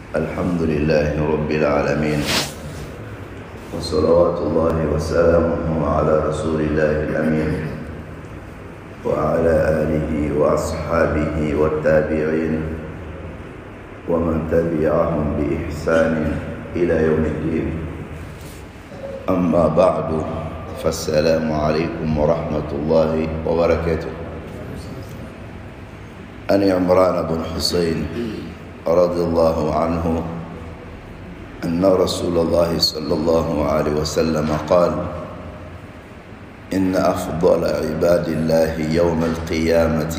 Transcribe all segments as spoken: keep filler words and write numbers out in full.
الحمد لله رب العالمين، وصلوات الله وسلامه على رسول الله الأمين وعلى آله وأصحابه والتابعين ومن تبعهم بإحسان إلى يوم الدين. أما بعد، فالسلام عليكم ورحمة الله وبركاته. أن عمران بن حسين رضي الله عنه أن رسول الله صلى الله عليه وسلم قال: إن أفضل عباد الله يوم القيامة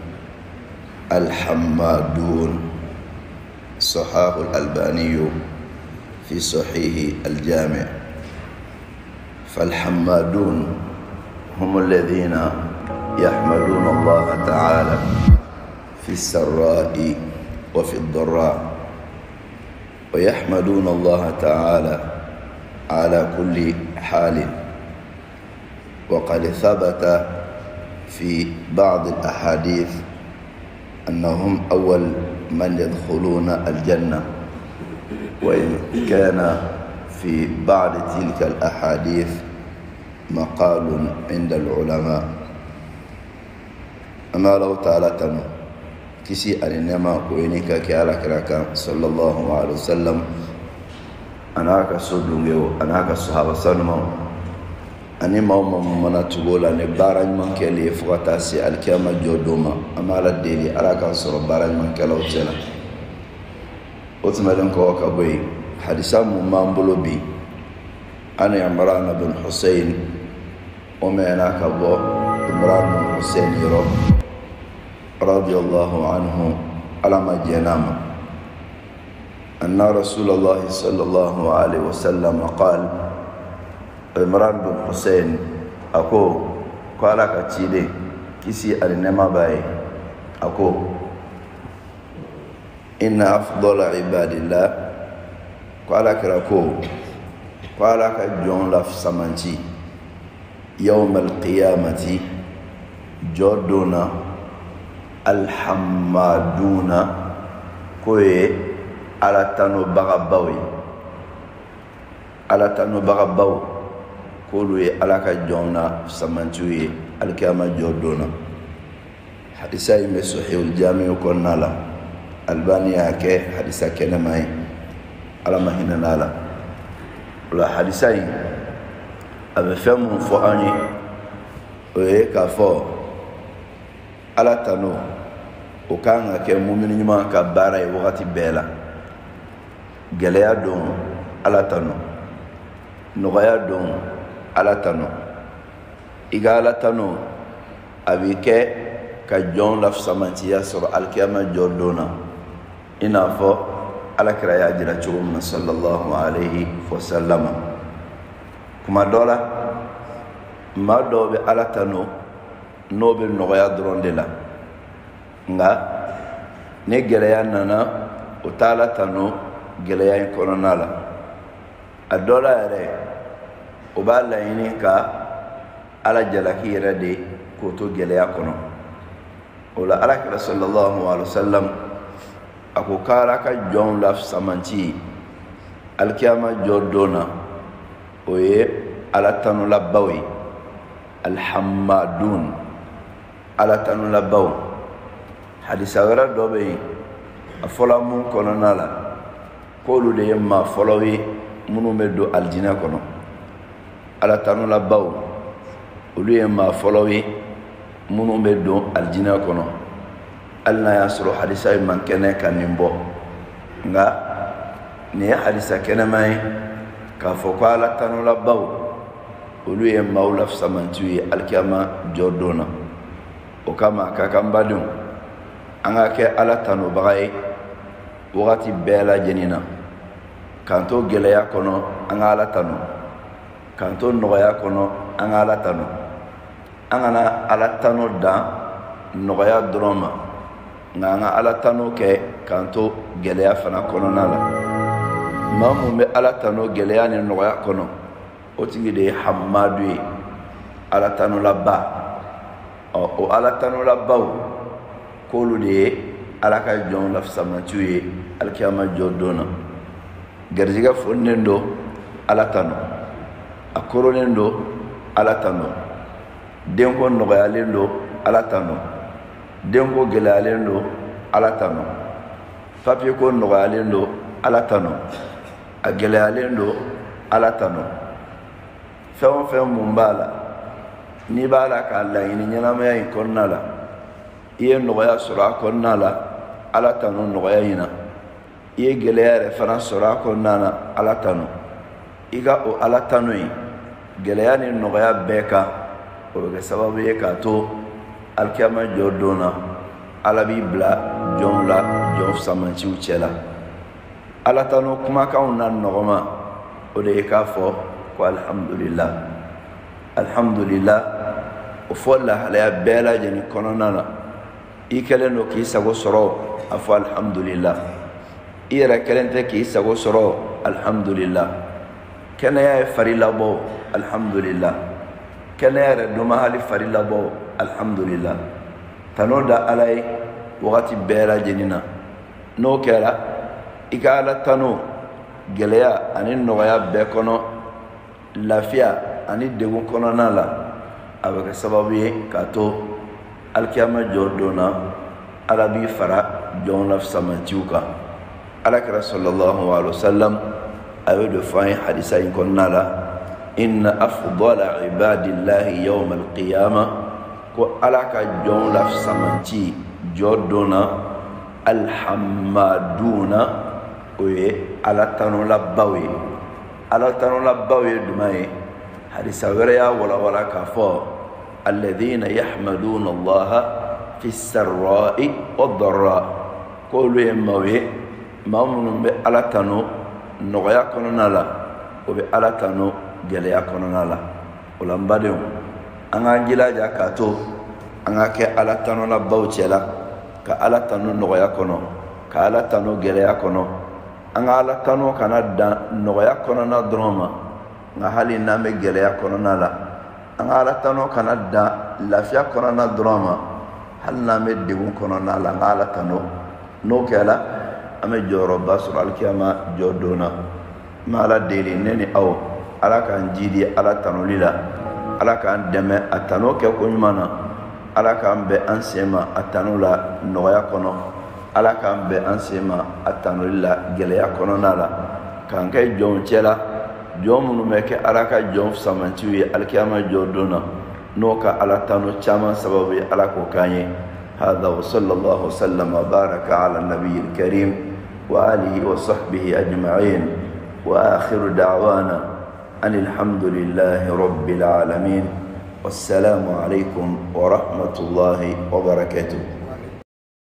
الحمادون. صححه الألباني في صحيح الجامع. فالحمادون هم الذين يحمدون الله تعالى في السراء وفي الضراء، ويحمدون الله تعالى على كل حال. وقد ثبت في بعض الأحاديث أنهم أول من يدخلون الجنة، وإن كان في بعض تلك الأحاديث مقال عند العلماء. أما لو تعالى تنو kisi ani nema ko ni ka ke ala kiraka sallallahu alaihi wasallam, anaka sodungewo anaka sahaba sanuma ani mawma mana tugola ne baraj man kele fuata si alkiyama jodoma amala deli alaka soro baraj man kala utela otmadan ko ka boy hadisa mu mambulo bi ana Imran bin Husayn o me anaka bo Imran bin Husayn yoro رضي الله عنه على ما جنام أن رسول الله صلى الله عليه وسلم قال: عمران بن حسين أكو قال كتير كسي أرنما باي أكو إن أفضل عباد الله قال كراكو قال كجون لف سمانتي يوم القيامة جودنا alhamaduna koye ala tano bagabawi ala tano bagabaw kolu ye ala ka jonna samantiye alkiyama jodona. hadisa yi me sahihul jami ko nala albaniya ke hadisa kenamay ala mahina nala la hadisa yi abe femu fo ani oye ka fo ala tano o kan ka kɛ mumini ɲuman ka baara ye wagati bɛɛ la. gɛlɛya don ala tano, nɔgɔya don ala tano. i ka ala tano a bɛ kɛ ka jɔn lafisamantiya sɔrɔ alikiyama jɔ don na, i n'a fɔ alakira y'a jira cogo min na sallallahu alaihi wasallama. kuma dɔ la maa dɔw bɛ ala tano n'o bɛ nɔgɔya dɔrɔn de la, nga ne gɛlɛya nana o t'a la tano gɛlɛya in kɔnɔna la. a dɔ la yɛrɛ o b'a laɲini ka ala jalaki yɛrɛ de k'o to gɛlɛya kɔnɔ. o la alakira sallallahu alaihi wasallam a ko k'ala ka jɔnw la samanti alikiyama jɔ don na o ye ala tano labaw ye, alhamadun, ala tano labaw. hadisa wɛrɛ dɔ bɛ yen a fɔla mun kɔnɔna la k'olu de ye maa fɔlɔw ye minnu bɛ don alijinɛ kɔnɔ. ala tanulabaw olu ye maa fɔlɔw ye minnu bɛ don alijinɛ kɔnɔ, hali n'a y'a sɔrɔ hadisa ye man kɛnɛ ka nin bɔ. nka nin ye hadisa kɛnɛma ye k'a fɔ ko ala tanulabaw olu ye maaw lafisamantiw ye alikiyama jɔ don na. o kama a ka kan badenw an ka kɛ ala tanobaga ye wagati bɛɛ lajɛlen na. k'an to gɛlɛya kɔnɔ an ka ala tano, k'an to nɔgɔya kɔnɔ an ka ala tano. an kana ala tano dan nɔgɔya dɔrɔn ma, nka an ka ala tano kɛ k'an to gɛlɛya fana kɔnɔna la. maa mun bɛ ala tano gɛlɛya ni nɔgɔya kɔnɔ o tigi de ye hamadu ye, ala tanolaba. o ala tanolabaw k'olu de ye ala ka jɔn lafisamantiw ye alikiyama jɔ don na garijɛgɛ fonilen do ala tano a korolen do ala tano denko nɔgɔyalen do ala tano denko gɛlɛyalen do ala tano papiye ko nɔgɔyalen do ala tano a gɛlɛyalen do ala tano fɛn o fɛn mun b'a la n'i b'a la k'a laɲini ɲɛnamaya in kɔnɔna la i ye nɔgɔya sɔrɔ a kɔnɔna la ala tano nɔgɔya in na i ye gɛlɛya yɛrɛ fana sɔrɔ a kɔnɔna na ala tano i ka o ala tano in gɛlɛya ni nɔgɔya bɛɛ kan o bɛ kɛ sababu ye k'a to alikiyama jɔ don na ala b'i bila jɔnw la jɔn fisamanciw cɛ la ala tano kumakanw na nɔgɔma o de ye k'a fɔ ko alhamdulillah alhamdulillah o fɔ lahalaya bɛɛ lajɛlen kɔnɔna na i kɛlen do k'i sago sɔrɔ a fɔ alhamdulillah i yɛrɛ kɛlen tɛ k'i sago sɔrɔ alhamdulillah kɛnɛya ye fari labɔ alhamdulillah kɛnɛya yɛrɛ doma hali fari labɔ alhamdulillah tano da ala ye wagati bɛɛ lajɛlen na n'o kɛra i ka ala tano gɛlɛya ani nɔgɔya bɛɛ kɔnɔ lafiya ani degun kɔnɔna la a bɛ kɛ sababu ye k'a to alikiyama jɔ don na ala b'i fara jɔn lafisamantiw kan alakira sallallahu alaihi wasallam a y'o de fɔ an ye hadisa in kɔnɔna la inna afdala ibadillahi yawma alqiyama ko ala ka jɔn lafisamanti jɔ don na alhamaduna o ye ala tanolabaw ye ala tanolabaw ye jumɛn ye hadisa wɛrɛ y'a walawala k'a fɔ alladhina yahmaduna allaha fi sarra'i wad-dharra k'olu ye maaw ye maa minnu bɛ ala tano nɔgɔya kɔnɔna la o bɛ ala tano gɛlɛya kɔnɔna la o la n badenw an k'an jilaja k'a to an ka kɛ ala tanolabaw cɛ la ka ala tano nɔgɔya kɔnɔ ka ala tano gɛlɛya kɔnɔ an ka ala tano kana dan nɔgɔya kɔnɔna dɔrɔn ma nka hali n'an bɛ gɛlɛya kɔnɔna la an ka ala tano kana dan lafiya kɔnɔna dɔrɔn ma hali n'an bɛ degun kɔnɔna la an ka ala tano n'o kɛra an bɛ jɔyɔrɔba sɔrɔ alikiyama jɔ don na n bɛ ala deli ne ni aw ala k'an jidi ala tanoli la ala k'an dɛmɛ a tano kɛ ko ɲuman na ala k'an bɛn an sen ma a tano la nɔgɔya kɔnɔ ala k'an bɛn an sen ma a tanoli la gɛlɛya kɔnɔna la k'an kɛ jɔnw cɛ la jɔn minnu bɛ kɛ ala ka jɔn fisamantiw ye alikiyama jɔ don na n'o ka ala tano caman sababu ye ala k'o k'an ye هذا وصلى الله وسلم وبارك على النبي الكريم وآله وصحبه أجمعين وآخر دعوانا أن الحمد لله رب العالمين والسلام عليكم ورحمة الله وبركاته.